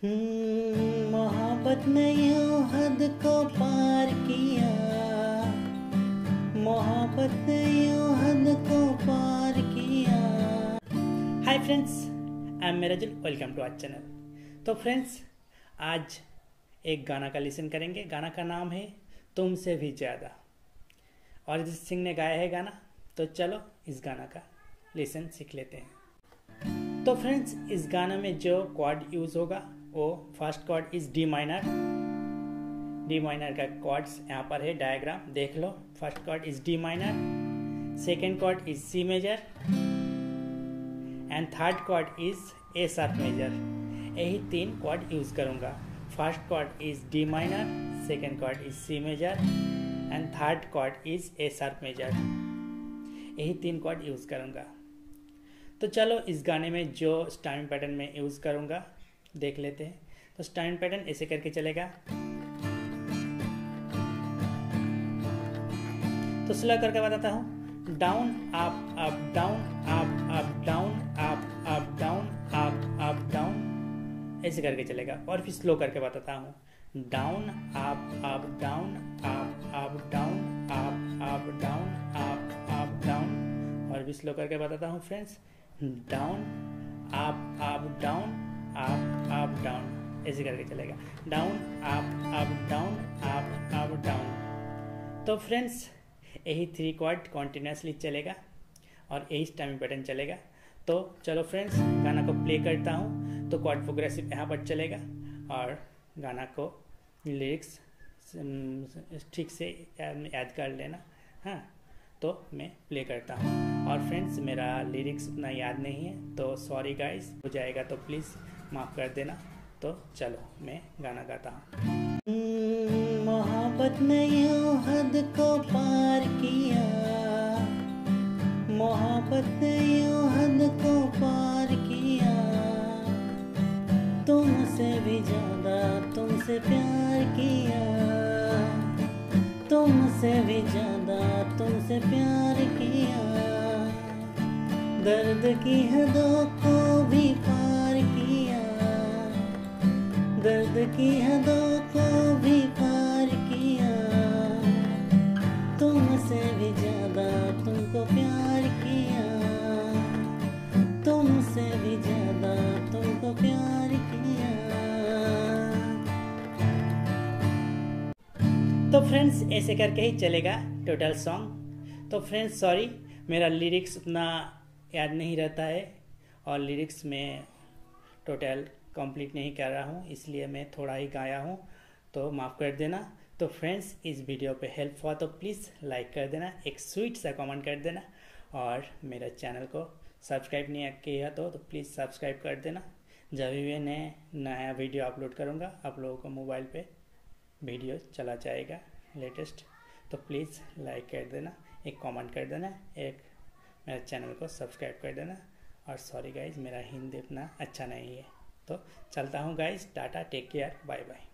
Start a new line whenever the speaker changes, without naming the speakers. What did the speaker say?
मोहब्बत ने यूं हद को पार किया, मोहब्बत ने यूं हद को पार किया। Hi friends, I am Merajul, welcome to our channel. तो फ्रेंड्स, आज एक गाना का लिसन करेंगे। गाना का नाम है तुमसे भी ज़्यादा, और अरिजीत सिंह ने गाया है गाना। तो चलो इस गाना का लिसन सीख लेते हैं। तो फ्रेंड्स, इस गाने में जो कॉर्ड यूज़ होगा वो first chord is D minor. D minor का कॉर्ड्स यहाँ पर है, डायग्राम देख लो। First chord is D minor, second chord is C major and third chord is A sharp major. यही तीन कॉर्ड यूज करूँगा। First chord is D minor, second chord is C major and third chord is A sharp major. यही तीन chord use करूँगा। तो चलो इस गाने में जो स्टाइम पैटर्न में यूज करूँगा देख लेते हैं। तो स्टाइम पैटर्न ऐसे करके चलेगा। तो स्लो करके बताता हूँ। Down up up down up down up down up down, ऐसे करके चलेगा। और फिर स्लो करके बताता हूँ। Down up down up down up down up down, और भी स्लो करके बताता हूँ friends. Down up down up down, ऐसे करके चलेगा। Down up down up down. तो फ्रेंड्स, यही थ्री कॉर्ड कॉन्टिन्यूसली चलेगा और यही स्टाइमिंग पैटर्न चलेगा। तो चलो फ्रेंड्स, गाना को प्ले करता हूँ। तो कॉर्ड प्रोग्रेसिव यहाँ पर चलेगा और गाना को लिरिक्स ठीक से याद कर लेना। हाँ, तो मैं प्ले करता हूँ। और फ्रेंड्स, मेरा लिरिक्स उतना याद नहीं है तो सॉरी गाइस, हो जाएगा तो प्लीज़ माफ़ कर देना। तो चलो मैं गाना गाता हूँ। मोहब्बत ने यूं हद को पार किया, मोहब्बत ने यूं हद को पार किया। तुमसे भी ज़्यादा तुमसे प्यार किया, तुमसे भी ज़्यादा तुमसे प्यार किया। दर्द की हदों को भी पार किया, दर्द की हदों को भी पार किया। तुमसे भी ज़्यादा तुमको प्यार किया, तुमसे भी ज़्यादा तुमको प्यार किया। तो फ्रेंड्स, ऐसे करके ही चलेगा टोटल सॉन्ग। तो फ्रेंड्स सॉरी, मेरा लिरिक्स उतना याद नहीं रहता है और लिरिक्स में टोटल कंप्लीट नहीं कर रहा हूँ, इसलिए मैं थोड़ा ही गाया हूँ, तो माफ़ कर देना। तो फ्रेंड्स, इस वीडियो पे हेल्प हुआ तो प्लीज़ लाइक कर देना, एक स्वीट सा कमेंट कर देना, और मेरा चैनल को सब्सक्राइब नहीं किया तो प्लीज़ सब्सक्राइब कर देना। जब भी मैं नया वीडियो अपलोड करूँगा आप लोगों को मोबाइल पे वीडियो चला जाएगा लेटेस्ट। तो प्लीज़ लाइक कर देना, एक कमेंट कर देना, एक मेरे चैनल को सब्सक्राइब कर देना। और सॉरी गाइज, मेरा हिंदी इतना अच्छा नहीं है। तो चलता हूँ guys, tata, take care, bye bye.